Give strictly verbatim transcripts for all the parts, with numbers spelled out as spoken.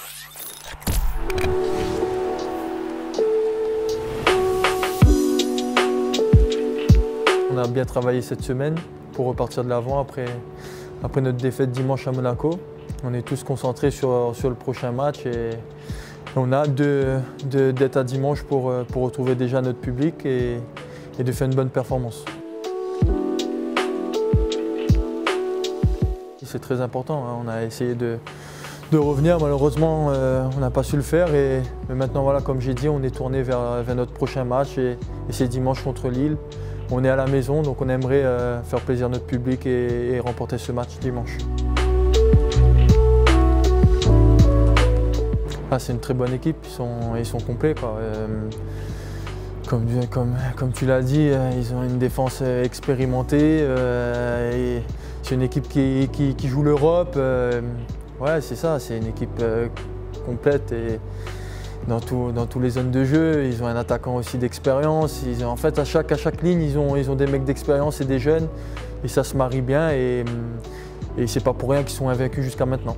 On a bien travaillé cette semaine pour repartir de l'avant après, après notre défaite dimanche à Monaco. On est tous concentrés sur, sur le prochain match et on a hâte de, de, d'être à dimanche pour, pour retrouver déjà notre public et, et de faire une bonne performance. C'est très important, hein. On a essayé de, de revenir, malheureusement euh, on n'a pas su le faire. Et, mais maintenant, voilà, comme j'ai dit, on est tourné vers, vers notre prochain match et, et c'est dimanche contre Lille. On est à la maison, donc on aimerait euh, faire plaisir à notre public et, et remporter ce match dimanche. Ah, c'est une très bonne équipe, ils sont, ils sont complets, quoi. Euh, comme, comme, comme tu l'as dit, ils ont une défense expérimentée. Euh, et c'est une équipe qui, qui, qui joue l'Europe. Euh, ouais, c'est ça, c'est une équipe euh, complète. Et dans, tout, dans toutes les zones de jeu, ils ont un attaquant aussi d'expérience. En fait, à chaque, à chaque ligne, ils ont, ils ont des mecs d'expérience et des jeunes. Et ça se marie bien. Et, et c'est pas pour rien qu'ils sont invaincus jusqu'à maintenant.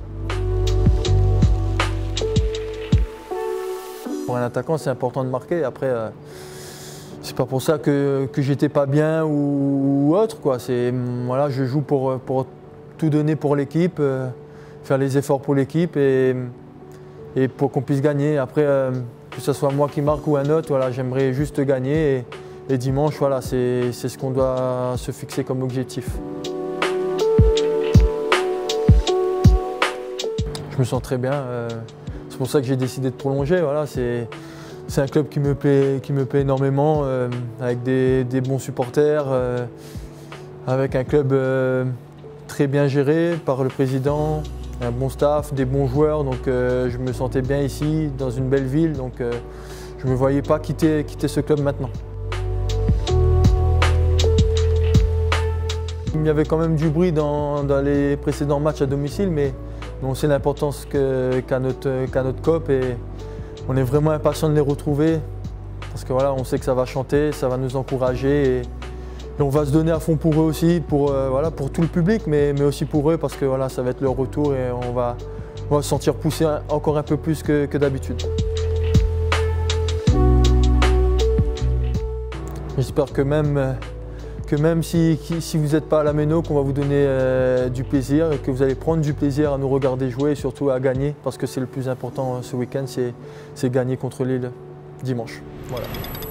Pour un attaquant, c'est important de marquer. Après, euh, c'est pas pour ça que, que j'étais pas bien ou, ou autre, quoi. Voilà, je joue pour, pour tout donner pour l'équipe, euh, faire les efforts pour l'équipe et, et pour qu'on puisse gagner. Après, euh, que ce soit moi qui marque ou un autre, voilà, j'aimerais juste gagner. Et, et dimanche, voilà, c'est ce qu'on doit se fixer comme objectif. Je me sens très bien. Euh, C'est pour ça que j'ai décidé de prolonger. Voilà, c'est un club qui me plaît, qui me plaît énormément, euh, avec des, des bons supporters, euh, avec un club euh, très bien géré par le président, un bon staff, des bons joueurs. Donc euh, je me sentais bien ici, dans une belle ville. Donc euh, je ne me voyais pas quitter, quitter ce club maintenant. Il y avait quand même du bruit dans, dans les précédents matchs à domicile, mais on sait l'importance qu'a notre, qu'a notre COP et on est vraiment impatient de les retrouver parce que voilà, on sait que ça va chanter, ça va nous encourager et, et on va se donner à fond pour eux aussi, pour, euh, voilà, pour tout le public, mais, mais aussi pour eux parce que voilà, ça va être leur retour et on va, on va se sentir pousser encore un peu plus que, que d'habitude. J'espère que même que même si, si vous n'êtes pas à la Méno, qu'on va vous donner euh, du plaisir et que vous allez prendre du plaisir à nous regarder jouer et surtout à gagner parce que c'est le plus important ce week-end, c'est gagner contre Lille dimanche. Voilà.